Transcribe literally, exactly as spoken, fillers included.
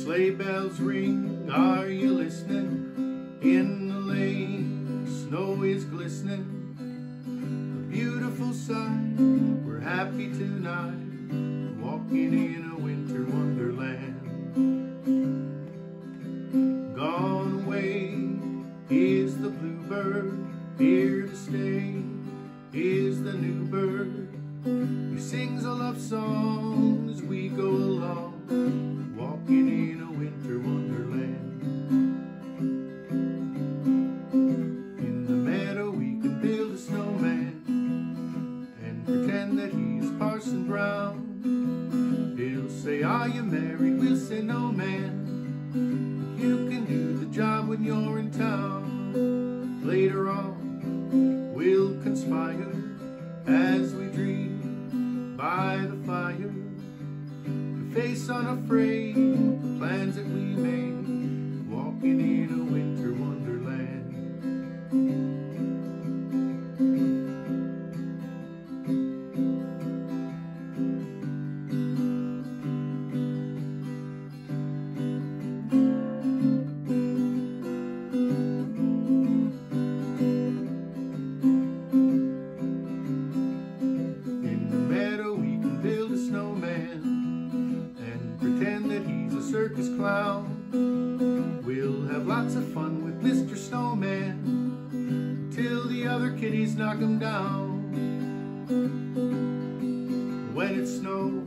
Sleigh bells ring, are you listening? In the lane, snow is glistening. A beautiful sight, we're happy tonight, walking in a winter wonderland. Gone away is the bluebird, here to stay is the new bird. He sings a love song as we go along, walking in a winter wonderland. In the meadow we can build a snowman and pretend that he's Parson Brown. He'll say, are you married? We'll say, no man, you can do the job when you're in town. Later on we'll conspire as we dream by the fire, to face unafraid the plans that we made, walking in a winter wonderland. Circus clown, we'll have lots of fun with Mister Snowman till the other kitties knock him down. When it snows